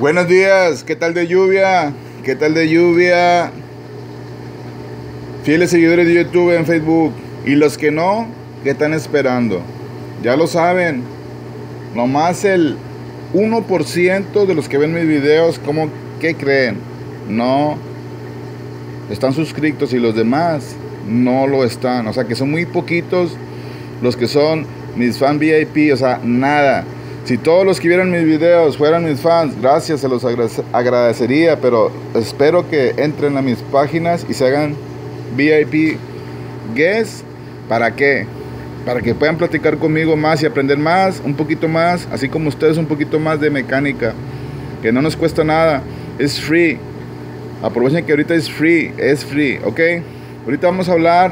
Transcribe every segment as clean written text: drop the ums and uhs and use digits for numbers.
Buenos días, ¿qué tal de lluvia? ¿Qué tal de lluvia? Fieles seguidores de YouTube en Facebook. Y los que no, ¿qué están esperando? Ya lo saben. Nomás el 1% de los que ven mis videos, ¿qué creen? No están suscritos y los demás no lo están. O sea que son muy poquitos los que son mis fans VIP. O sea, nada. Si todos los que vieran mis videos fueran mis fans, gracias, se los agradecería, pero espero que entren a mis páginas y se hagan VIP guests. ¿Para qué? Para que puedan platicar conmigo más y aprender más, un poquito más, así como ustedes un poquito más de mecánica, que no nos cuesta nada, es free. Aprovechen que ahorita es free, ¿ok? Ahorita vamos a hablar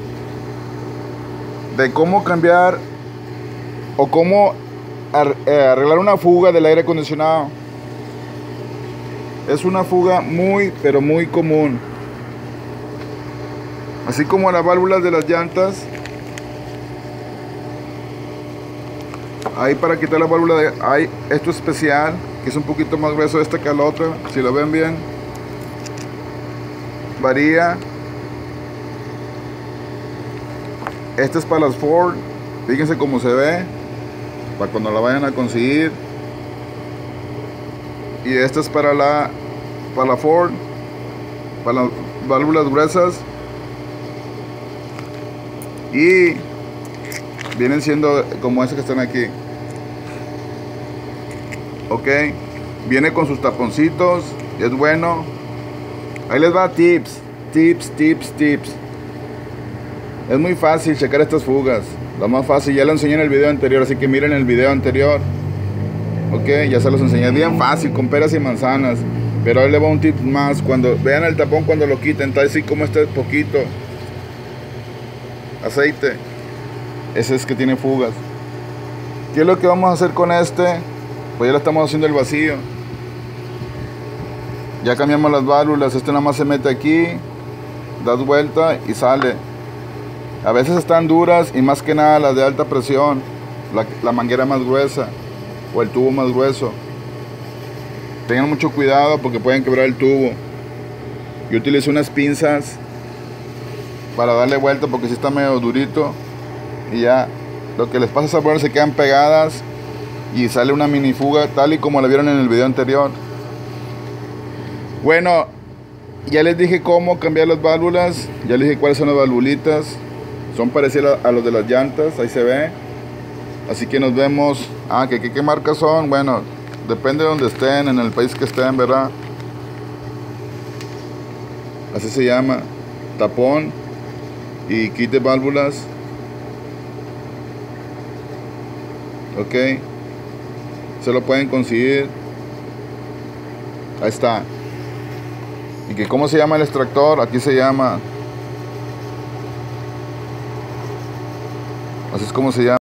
de cómo cambiar o cómo arreglar una fuga del aire acondicionado. Es una fuga pero muy común. Así como las válvulas de las llantas, hay para quitar la válvula hay esto especial, que es un poquito más grueso que la otra. Si lo ven bien, varía. Este es para las Ford. Fíjense cómo se ve, para cuando la vayan a conseguir. Y esta es para la Ford, para las válvulas gruesas. Y vienen siendo como esas que están aquí. Ok, viene con sus taponcitos, es bueno. Ahí les va tips. Es muy fácil checar estas fugas. Lo más fácil, ya lo enseñé en el video anterior, así que miren el video anterior. Ok, ya se los enseñé, bien fácil, con peras y manzanas. Pero ahí le va un tip más. Cuando vean el tapón, cuando lo quiten, está así como este poquito aceite, ese es que tiene fugas. ¿Qué es lo que vamos a hacer con este? Pues ya le estamos haciendo el vacío. Ya cambiamos las válvulas. Este nada más se mete aquí, das vuelta y sale. A veces están duras, y más que nada las de alta presión, la manguera más gruesa o el tubo más grueso. Tengan mucho cuidado porque pueden quebrar el tubo. Yo utilizo unas pinzas para darle vuelta porque si está medio durito, y ya lo que les pasa es que se quedan pegadas y sale una mini fuga tal y como la vieron en el video anterior. Bueno, ya les dije cómo cambiar las válvulas, ya les dije cuáles son las valvulitas, son parecidas a los de las llantas, ahí se ve. Así que nos vemos. ¿Qué marcas son? Bueno, depende de donde estén, en el país que estén, ¿verdad? Así se llama, tapón y kit de válvulas. Ok, se lo pueden conseguir. Ahí está. ¿Y que cómo se llama el extractor? Aquí se llama, así es como se llama.